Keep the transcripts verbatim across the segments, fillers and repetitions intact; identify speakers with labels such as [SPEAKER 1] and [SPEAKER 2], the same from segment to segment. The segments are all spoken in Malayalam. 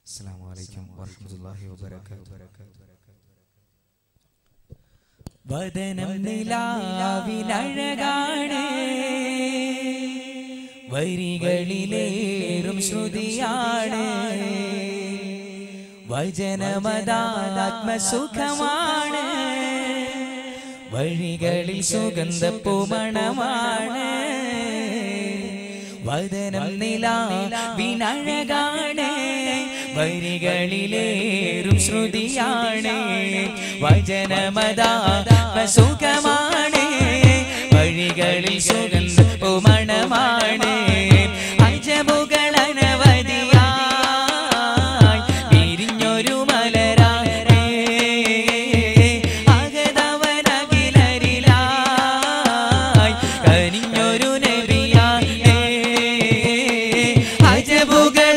[SPEAKER 1] السلام عليكم ورحمة الله وبركاته.
[SPEAKER 2] വദനം നിലാവിനഴകാണ് വരികളിലേറും ശ്രുതിയാണ് വചനമതാത്മസുഖമാണ് വഴികളിൽ സുഗന്ധപ്പൂമണമാണ് വദനം നിലാവിനഴകാണ് വരികളിലേറും ശ്രുതിയാണ് വചനമതാത്മസുഖമാണ് വഴികളിൽ സുഗന്ധപ്പൂമണമാണ് അജബുകൾ അനവധിയായി വിരിഞ്ഞൊരു മലരാണ് അകതവനകിലരിലായി കനിഞ്ഞൊരു നബിയാണ് അജബുകൾ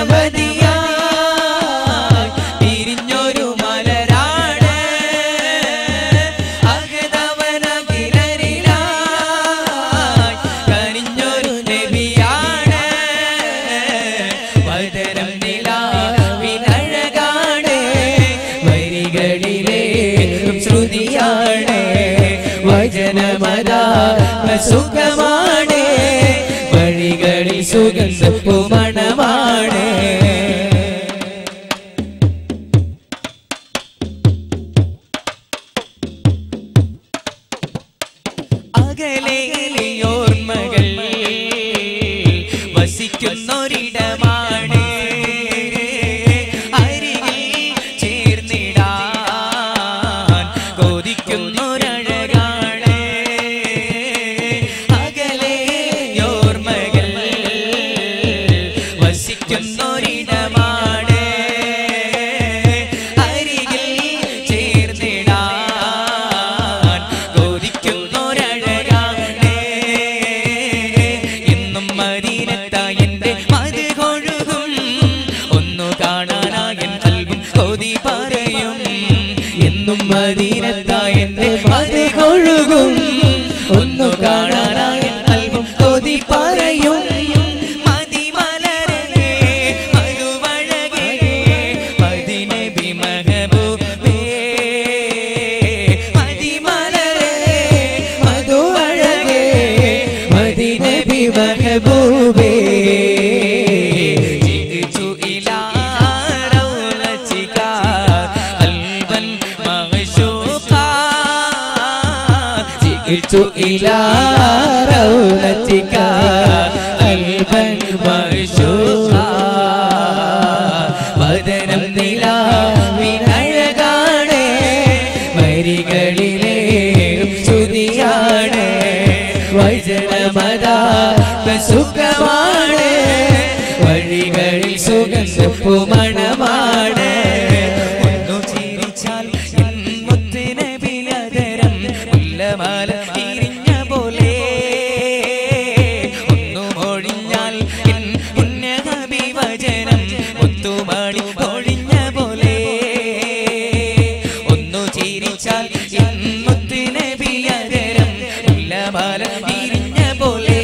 [SPEAKER 2] സുഖമാണ് വഴികളിൽ സുഗന്ധപ്പൂമണമാണ് അകലെയോർമ്മകൾ വസിക്കുന്നൊരിടമാണ് അരികിൽ ചേർന്നിടാൻ കൊതിക്കുന്നൊരഴകാണ് അകലെയോർമ്മകൾ വസിക്കുന്നൊരിടമാണ് അരികിൽ ചേർന്നിടാൻ കൊതിക്കുന്നൊരഴകാണ് എന്നും മദീനത്തായി എൻ്റെ മതി കൊഴുകും ഒന്നു കാണാനായൻ കൽബും കൊതി പറയും എന്നും മദീനത്തായി എൻ്റെ മതി കൊഴുകും ഒന്നു കാണാനായൻ കൽബും കൊതി പറയും മദിമലരേ മരുവഴകേ മദിനബി മഹബൂബേ മദിമലരേ മധുവഴകേ മദിനബി മഹബൂബേ ജിഗ്തു ഇലാ റൗലതിക ഖൽബൻ മഗ്ശൂഖാ ജിഗ്തു ഇലാ റൗലതിക ഖൽബൻ മഗ്ശൂഖാ വദനം നിലാവിനഴകാണ് വരികളിലേറും ശ്രുതിയാണ് വചനമതാത്മസുഖമാണ് വഴികളിൽ സുഗന്ധപ്പൂമണമാണ് ഒന്നു ചിരിച്ചാൽ എൻ മുത്തുനബിലധരം മുല്ലമാല വിരിഞ്ഞ പോലെ ഒന്നു മൊഴിഞ്ഞാൽ എൻ പുണ്യനബി വചനം മുത്തുമണി പൊഴിഞ്ഞ പോലെ ഒന്നു ചിരിച്ചാൽ എൻ മുത്തുനബിലധരം മുല്ലമാല വിരിഞ്ഞ പോലെ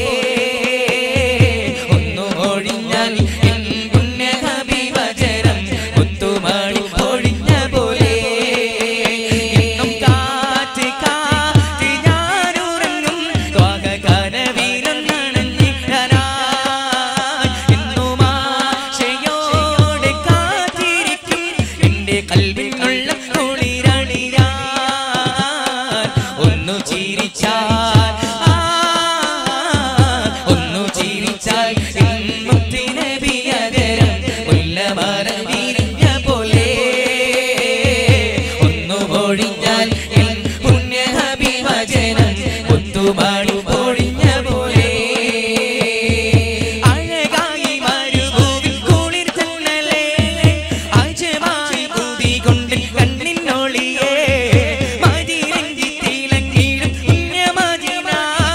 [SPEAKER 2] ഒന്നു മൊഴിഞ്ഞാൽ എൻ പുണ്യനബി വചനം മുത്തുമണി പൊഴിഞ്ഞ പോലെ എന്നും കാറ്റ് കാറ്റ് ഞാനുറങ്ങും ത്വാക കനവിലും നനഞ്ഞിടാനായി എന്നും ആശയോടെ കാത്തിരിക്കും എൻ്റെ കൽവിനുള്ള കുളിരണിയാൻ ഒന്നു ചിരിച്ചാൽ ആ ഒന്നു ചിരിച്ചാൽ എൻ മുത്തുനബി അധരം മുല്ലമാല വിരിഞ്ഞ പോലെ ഒന്നു മൊഴിഞ്ഞാൽ എൻ പുണ്യനബി വചനം മുത്തുമണി പൊഴിഞ്ഞ പോലെ അഴകായി മരുഭൂവിൽ കുളിർ തന്നലേ അജമായി ഊതികൊണ്ട് കണ്ണിനൊളിയേ മതിരഞ്ചി തിളങ്ങിടും പുണ്യമദീന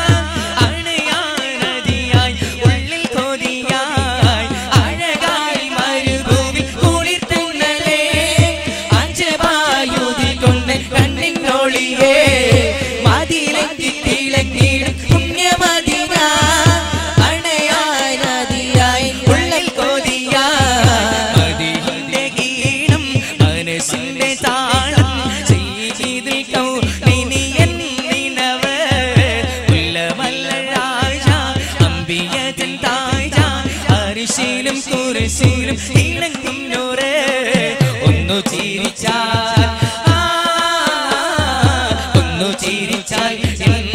[SPEAKER 2] അണയാനദിയായി ഉള്ളിൽ കൊതിയായി അഴകായി മരുഭൂവിൽ കുളിർ തന്നലേ അജമായി ഊതികൊണ്ട് കണ്ണിനൊളിയേ മതിരഞ്ചി തിളങ്ങിടും പുണ്യമദീന അണയാനദിയായി ഉള്ളിൽ കൊതിയായി മനസ്സിലും ഇണങ്ങും നൂറ് ഒന്നു ചിരിച്ചാൽ ഒന്നു ചിരിച്ചാൽ